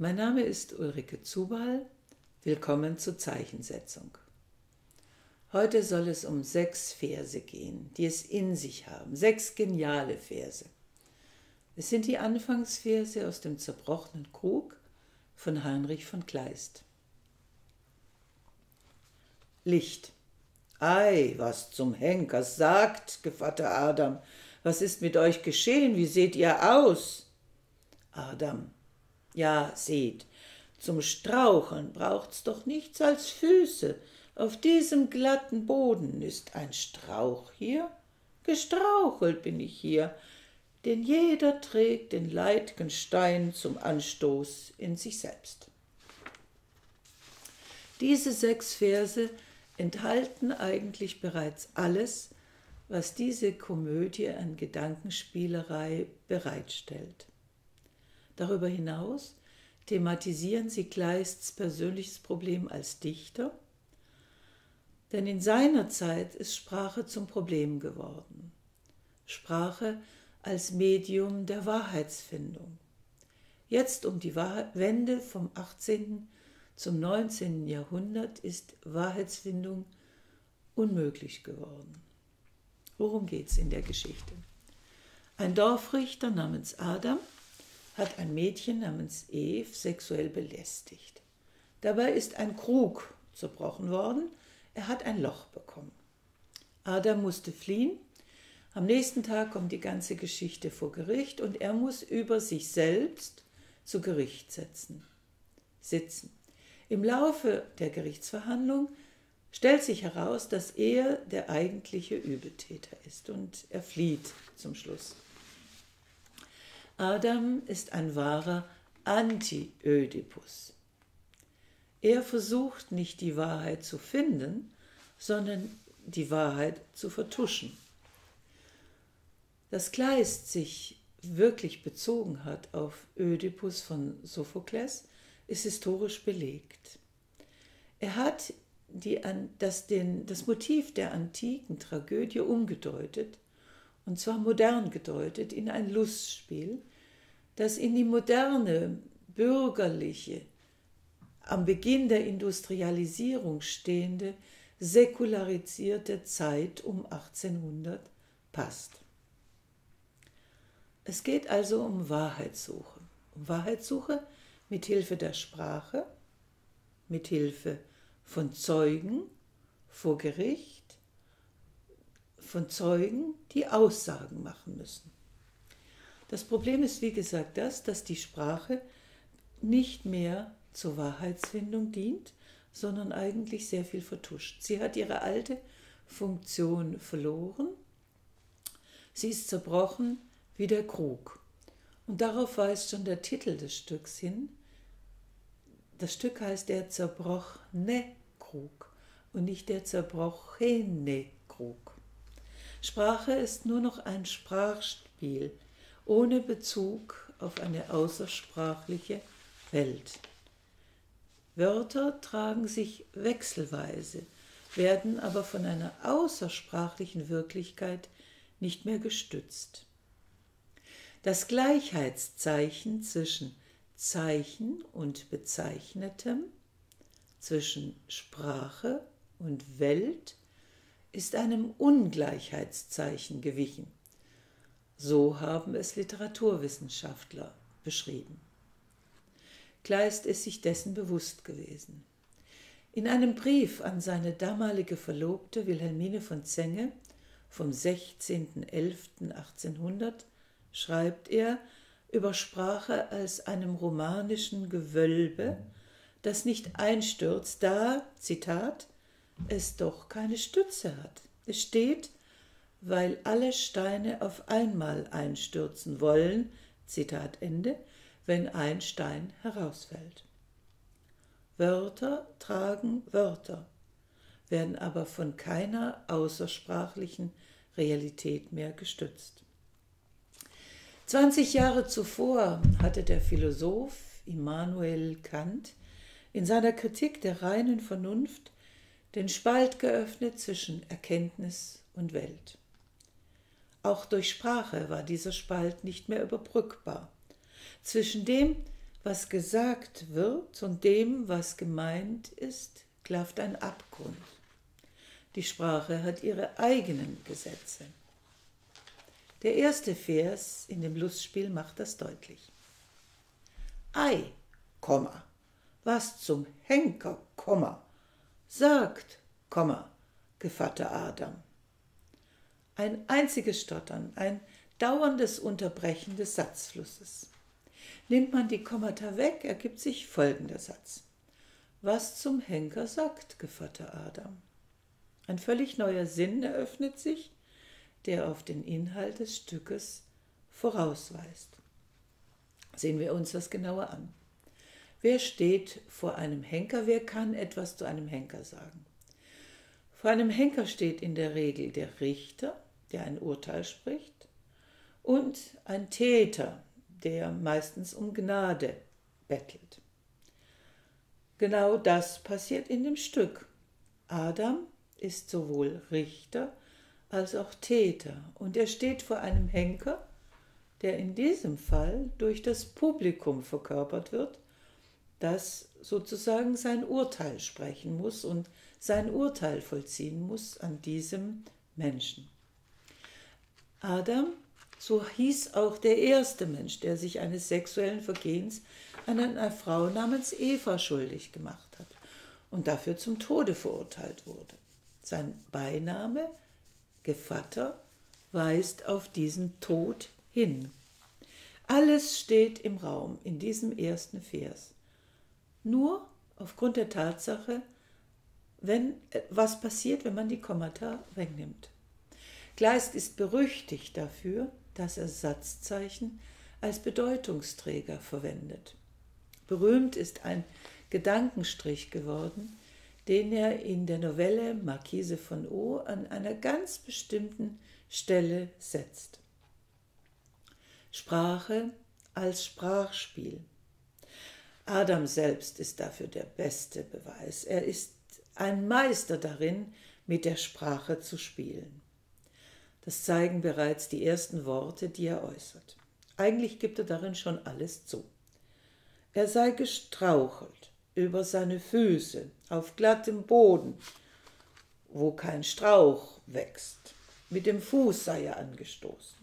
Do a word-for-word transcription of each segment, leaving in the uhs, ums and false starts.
Mein Name ist Ulrike Zubal. Willkommen zur Zeichensetzung. Heute soll es um sechs Verse gehen, die es in sich haben. Sechs geniale Verse. Es sind die Anfangsverse aus dem zerbrochenen Krug von Heinrich von Kleist. Licht. Ei, was zum Henker sagt, Gevatter Adam, was ist mit euch geschehen, wie seht ihr aus? Adam. Ja, seht, zum Straucheln braucht's doch nichts als Füße. Auf diesem glatten Boden ist ein Strauch hier. Gestrauchelt bin ich hier, denn jeder trägt den leid'gen Stein zum Anstoß in sich selbst. Diese sechs Verse enthalten eigentlich bereits alles, was diese Komödie an Gedankenspielerei bereitstellt. Darüber hinaus thematisieren sie Kleists persönliches Problem als Dichter, denn in seiner Zeit ist Sprache zum Problem geworden. Sprache als Medium der Wahrheitsfindung. Jetzt um die Wende vom achtzehnten zum neunzehnten Jahrhundert ist Wahrheitsfindung unmöglich geworden. Worum geht's in der Geschichte? Ein Dorfrichter namens Adam hat ein Mädchen namens Eve sexuell belästigt. Dabei ist ein Krug zerbrochen worden, er hat ein Loch bekommen. Adam musste fliehen, am nächsten Tag kommt die ganze Geschichte vor Gericht und er muss über sich selbst zu Gericht setzen, sitzen. Im Laufe der Gerichtsverhandlung stellt sich heraus, dass er der eigentliche Übeltäter ist und er flieht zum Schluss. Adam ist ein wahrer Anti-Ödipus. Er versucht nicht die Wahrheit zu finden, sondern die Wahrheit zu vertuschen. Dass Kleist sich wirklich bezogen hat auf Ödipus von Sophokles, ist historisch belegt. Er hat die, das, den, das Motiv der antiken Tragödie umgedeutet, und zwar modern gedeutet, in ein Lustspiel, das in die moderne, bürgerliche, am Beginn der Industrialisierung stehende, säkularisierte Zeit um achtzehnhundert passt. Es geht also um Wahrheitssuche. Um Wahrheitssuche mit Hilfe der Sprache, mit Hilfe von Zeugen vor Gericht, von Zeugen, die Aussagen machen müssen. Das Problem ist, wie gesagt, das, dass die Sprache nicht mehr zur Wahrheitsfindung dient, sondern eigentlich sehr viel vertuscht. Sie hat ihre alte Funktion verloren. Sie ist zerbrochen wie der Krug. Und darauf weist schon der Titel des Stücks hin. Das Stück heißt der zerbrochene Krug und nicht der zerbrochene Krug. Sprache ist nur noch ein Sprachspiel, ohne Bezug auf eine außersprachliche Welt. Wörter tragen sich wechselweise, werden aber von einer außersprachlichen Wirklichkeit nicht mehr gestützt. Das Gleichheitszeichen zwischen Zeichen und Bezeichnetem, zwischen Sprache und Welt, ist einem Ungleichheitszeichen gewichen. So haben es Literaturwissenschaftler beschrieben. Kleist ist sich dessen bewusst gewesen. In einem Brief an seine damalige Verlobte Wilhelmine von Zenge vom sechzehnten elften achtzehnhundert schreibt er über Sprache als einem romanischen Gewölbe, das nicht einstürzt, da, Zitat, es doch keine Stütze hat. Es steht, weil alle Steine auf einmal einstürzen wollen, Zitat Ende, wenn ein Stein herausfällt. Wörter tragen Wörter, werden aber von keiner außersprachlichen Realität mehr gestützt. Zwanzig Jahre zuvor hatte der Philosoph Immanuel Kant in seiner Kritik der reinen Vernunft den Spalt geöffnet zwischen Erkenntnis und Welt. Auch durch Sprache war dieser Spalt nicht mehr überbrückbar. Zwischen dem, Was gesagt wird und dem, was gemeint ist, klafft ein Abgrund. Die Sprache hat ihre eigenen Gesetze. Der erste Vers in dem Lustspiel macht das deutlich. Ei, Komma, was zum Henker, Komma, sagt, Komma, Gevatter Adam. Ein einziges Stottern, ein dauerndes Unterbrechen des Satzflusses. Nimmt man die Kommata weg, ergibt sich folgender Satz. Was zum Henker sagt, Gevatter Adam. Ein völlig neuer Sinn eröffnet sich, der auf den Inhalt des Stückes vorausweist. Sehen wir uns das genauer an. Wer steht vor einem Henker? Wer kann etwas zu einem Henker sagen? Vor einem Henker steht in der Regel der Richter, der ein Urteil spricht, und ein Täter, der meistens um Gnade bettelt. Genau das passiert in dem Stück. Adam ist sowohl Richter als auch Täter und er steht vor einem Henker, der in diesem Fall durch das Publikum verkörpert wird, das sozusagen sein Urteil sprechen muss und sein Urteil vollziehen muss an diesem Menschen. Adam, so hieß auch der erste Mensch, der sich eines sexuellen Vergehens an einer Frau namens Eva schuldig gemacht hat und dafür zum Tode verurteilt wurde. Sein Beiname, Gevatter, weist auf diesen Tod hin. Alles steht im Raum in diesem ersten Vers. Nur aufgrund der Tatsache, wenn, was passiert, wenn man die Kommata wegnimmt. Kleist ist berüchtigt dafür, dass er Satzzeichen als Bedeutungsträger verwendet. Berühmt ist ein Gedankenstrich geworden, den er in der Novelle Marquise von O an einer ganz bestimmten Stelle setzt. Sprache als Sprachspiel. Adam selbst ist dafür der beste Beweis. Er ist ein Meister darin, mit der Sprache zu spielen. Das zeigen bereits die ersten Worte, die er äußert. Eigentlich gibt er darin schon alles zu. Er sei gestrauchelt über seine Füße auf glattem Boden, wo kein Strauch wächst. Mit dem Fuß sei er angestoßen.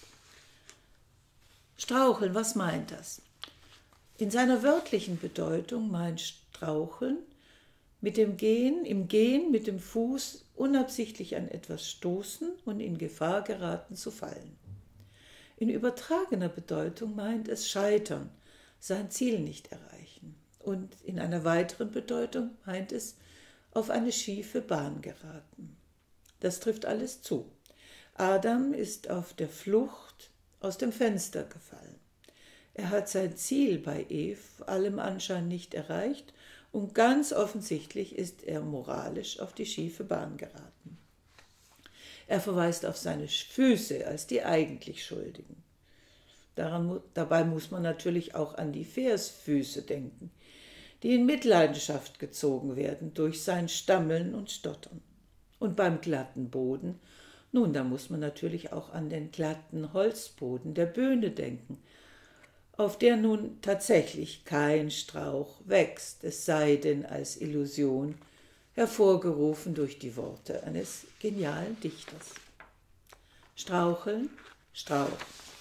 Straucheln, was meint das? In seiner wörtlichen Bedeutung meint Straucheln mit dem Gehen, im Gehen mit dem Fuß unabsichtlich an etwas stoßen und in Gefahr geraten zu fallen. In übertragener Bedeutung meint es Scheitern, sein Ziel nicht erreichen. Und in einer weiteren Bedeutung meint es auf eine schiefe Bahn geraten. Das trifft alles zu. Adam ist auf der Flucht aus dem Fenster gefallen. Er hat sein Ziel bei Eve allem Anschein nicht erreicht und ganz offensichtlich ist er moralisch auf die schiefe Bahn geraten. Er verweist auf seine Füße als die eigentlich Schuldigen. Daran, dabei muss man natürlich auch an die Versfüße denken, die in Mitleidenschaft gezogen werden durch sein Stammeln und Stottern. Und beim glatten Boden, nun, da muss man natürlich auch an den glatten Holzboden der Bühne denken, auf der nun tatsächlich kein Strauch wächst, es sei denn als Illusion, hervorgerufen durch die Worte eines genialen Dichters. Straucheln, Strauch.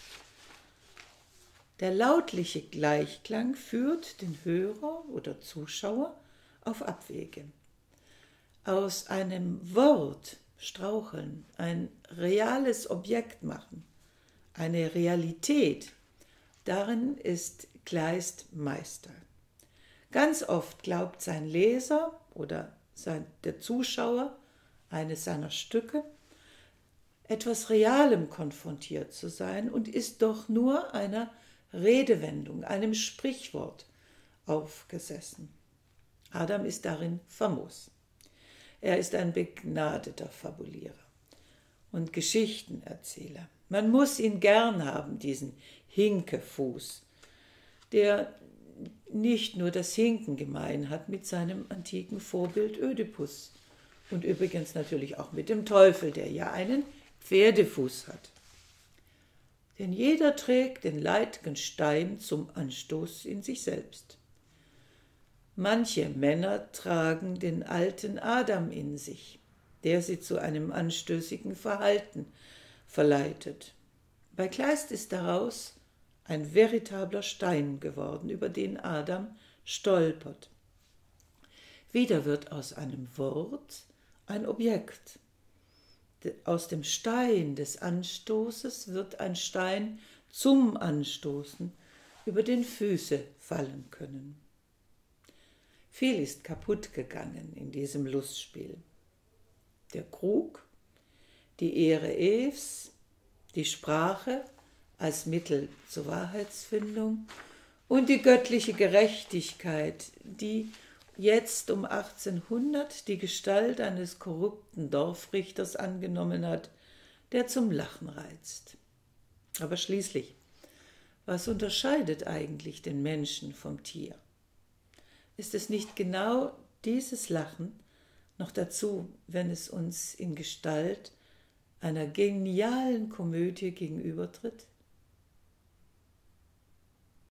Der lautliche Gleichklang führt den Hörer oder Zuschauer auf Abwege. Aus einem Wort, straucheln, ein reales Objekt machen, eine Realität, darin ist Kleist Meister. Ganz oft glaubt sein Leser oder sein, der Zuschauer eines seiner Stücke, etwas Realem konfrontiert zu sein und ist doch nur einer Redewendung, einem Sprichwort aufgesessen. Adam ist darin famos. Er ist ein begnadeter Fabulierer und Geschichtenerzähler. Man muss ihn gern haben, diesen Hinkefuß, der nicht nur das Hinken gemein hat mit seinem antiken Vorbild Ödipus und übrigens natürlich auch mit dem Teufel, der ja einen Pferdefuß hat. Denn jeder trägt den leidgen Stein zum Anstoß in sich selbst. Manche Männer tragen den alten Adam in sich, der sie zu einem anstößigen Verhalten verleitet. Bei Kleist ist daraus ein veritabler Stein geworden, über den Adam stolpert. Wieder wird aus einem Wort ein Objekt. Aus dem Stein des Anstoßes wird ein Stein zum Anstoßen, über den Füße fallen können. Viel ist kaputt gegangen in diesem Lustspiel. Der Krug, die Ehre Evs, die Sprache als Mittel zur Wahrheitsfindung und die göttliche Gerechtigkeit, die jetzt um achtzehnhundert die Gestalt eines korrupten Dorfrichters angenommen hat, der zum Lachen reizt. Aber schließlich, was unterscheidet eigentlich den Menschen vom Tier? Ist es nicht genau dieses Lachen, noch dazu, wenn es uns in Gestalt einer genialen Komödie gegenübertritt?